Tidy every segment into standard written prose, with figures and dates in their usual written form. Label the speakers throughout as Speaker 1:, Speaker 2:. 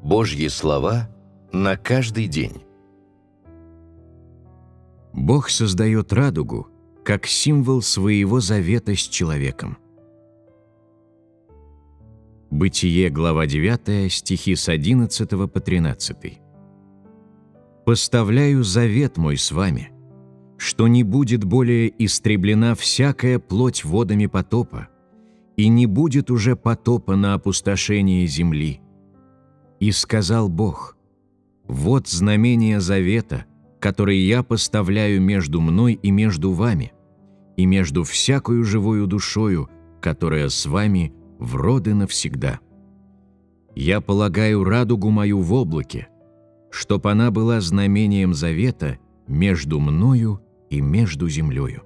Speaker 1: Божьи слова на каждый день.
Speaker 2: Бог создает радугу как символ своего завета с человеком. Бытие, глава 9, стихи с 11 по 13. «Поставляю завет мой с вами, что не будет более истреблена всякая плоть водами потопа, и не будет уже потопа на опустошение земли. И сказал Бог: вот знамение завета, который я поставляю между мной и между вами, и между всякою живою душою, которая с вами в роды навсегда. Я полагаю радугу мою в облаке, чтоб она была знамением завета между мною и между землею».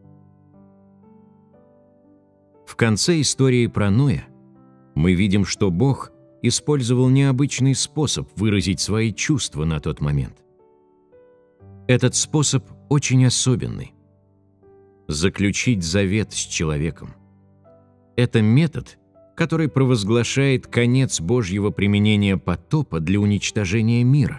Speaker 2: В конце истории про Ноя мы видим, что Бог использовал необычный способ выразить свои чувства на тот момент. Этот способ очень особенный – заключить завет с человеком. Это метод, который провозглашает конец Божьего применения потопа для уничтожения мира.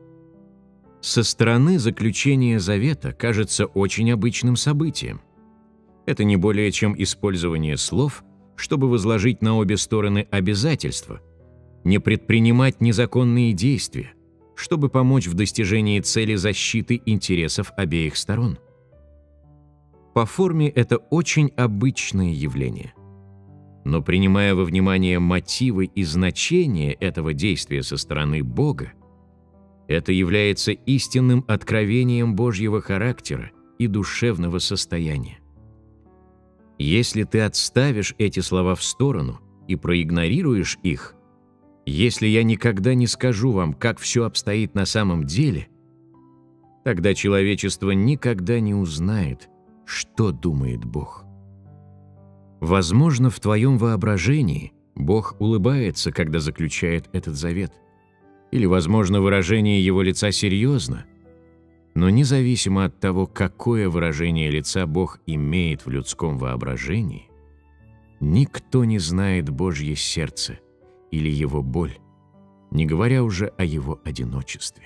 Speaker 2: Со стороны заключение завета кажется очень обычным событием. Это не более чем использование слов, чтобы возложить на обе стороны обязательства, не предпринимать незаконные действия, чтобы помочь в достижении цели защиты интересов обеих сторон. По форме это очень обычное явление. Но принимая во внимание мотивы и значение этого действия со стороны Бога, это является истинным откровением Божьего характера и душевного состояния. Если ты отставишь эти слова в сторону и проигнорируешь их, если я никогда не скажу вам, как все обстоит на самом деле, тогда человечество никогда не узнает, что думает Бог. Возможно, в твоем воображении Бог улыбается, когда заключает этот завет, или, возможно, выражение его лица серьезно, но независимо от того, какое выражение лица Бог имеет в людском воображении, никто не знает Божье сердце или его боль, не говоря уже о его одиночестве.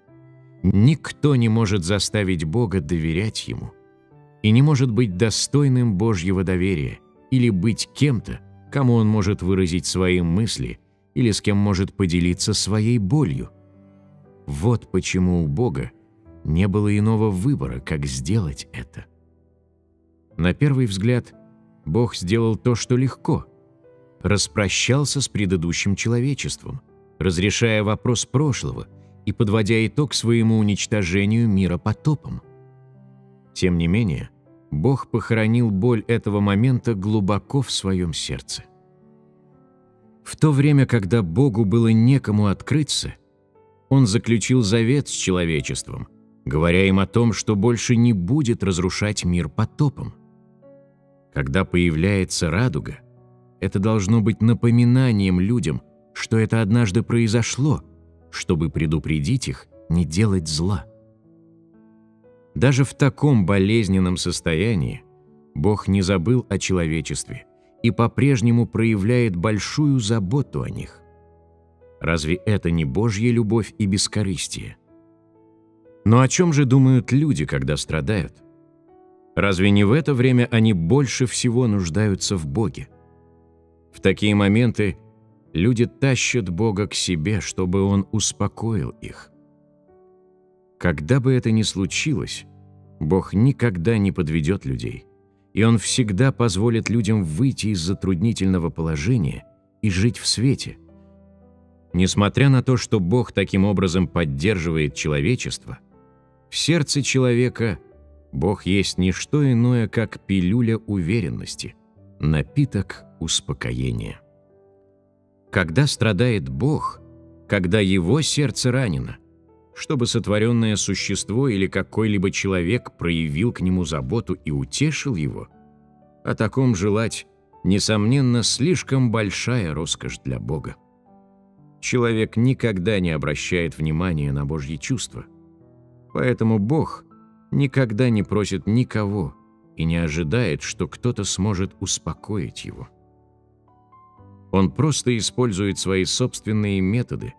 Speaker 2: Никто не может заставить Бога доверять Ему и не может быть достойным Божьего доверия или быть кем-то, кому Он может выразить свои мысли или с кем может поделиться своей болью. Вот почему у Бога не было иного выбора, как сделать это. На первый взгляд, Бог сделал то, что легко. Распрощался с предыдущим человечеством, разрешая вопрос прошлого и подводя итог своему уничтожению мира потопом. Тем не менее, Бог похоронил боль этого момента глубоко в своем сердце. В то время, когда Богу было некому открыться, Он заключил завет с человечеством, говоря им о том, что больше не будет разрушать мир потопом. Когда появляется радуга, это должно быть напоминанием людям, что это однажды произошло, чтобы предупредить их не делать зла. Даже в таком болезненном состоянии Бог не забыл о человечестве и по-прежнему проявляет большую заботу о них. Разве это не Божья любовь и бескорыстие? Но о чем же думают люди, когда страдают? Разве не в это время они больше всего нуждаются в Боге? В такие моменты люди тащат Бога к себе, чтобы Он успокоил их. Когда бы это ни случилось, Бог никогда не подведет людей, и Он всегда позволит людям выйти из затруднительного положения и жить в свете. Несмотря на то, что Бог таким образом поддерживает человечество, в сердце человека Бог есть не что иное, как пилюля уверенности, напиток успокоения. Когда страдает Бог, когда Его сердце ранено, чтобы сотворенное существо или какой-либо человек проявил к нему заботу и утешил его, о таком желать, несомненно, слишком большая роскошь для Бога. Человек никогда не обращает внимания на Божьи чувства, поэтому Бог никогда не просит никого и не ожидает, что кто-то сможет успокоить его. Он просто использует свои собственные методы,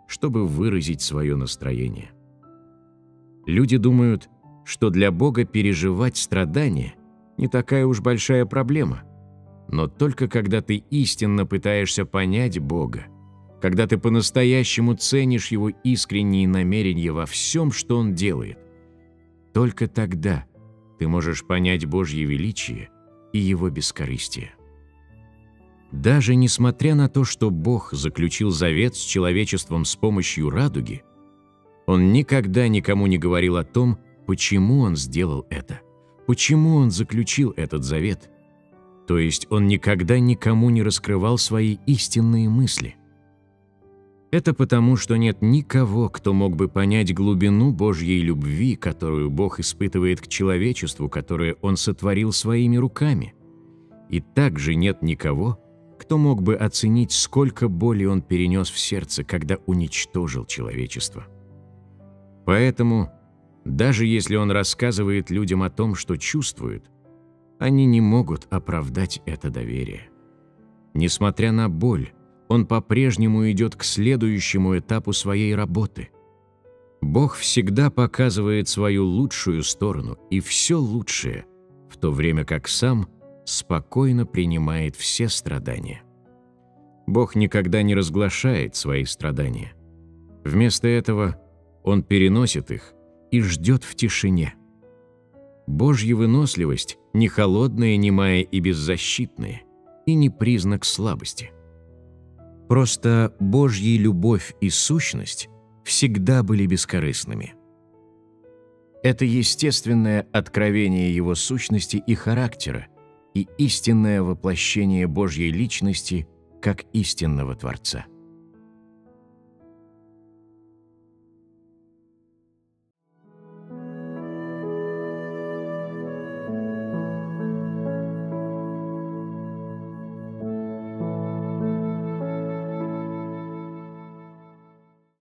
Speaker 2: чтобы выразить свое настроение. Люди думают, что для Бога переживать страдания не такая уж большая проблема. Но только когда ты истинно пытаешься понять Бога, когда ты по-настоящему ценишь Его искренние намерения во всем, что Он делает, только тогда ты можешь понять Божье величие и Его бескорыстие. Даже несмотря на то, что Бог заключил завет с человечеством с помощью радуги, Он никогда никому не говорил о том, почему Он сделал это, почему Он заключил этот завет. То есть Он никогда никому не раскрывал свои истинные мысли. Это потому, что нет никого, кто мог бы понять глубину Божьей любви, которую Бог испытывает к человечеству, которое Он сотворил своими руками. И также нет никого, кто мог бы оценить, сколько боли Он перенес в сердце, когда уничтожил человечество. Поэтому, даже если Он рассказывает людям о том, что чувствует, они не могут оправдать это доверие. Несмотря на боль, Он по-прежнему идет к следующему этапу своей работы. Бог всегда показывает свою лучшую сторону и все лучшее, в то время как Сам спокойно принимает все страдания. Бог никогда не разглашает свои страдания. Вместо этого Он переносит их и ждет в тишине. Божья выносливость не холодная, немая и беззащитная, и не признак слабости. Просто Божья любовь и сущность всегда были бескорыстными. Это естественное откровение Его сущности и характера и истинное воплощение Божьей личности как истинного Творца.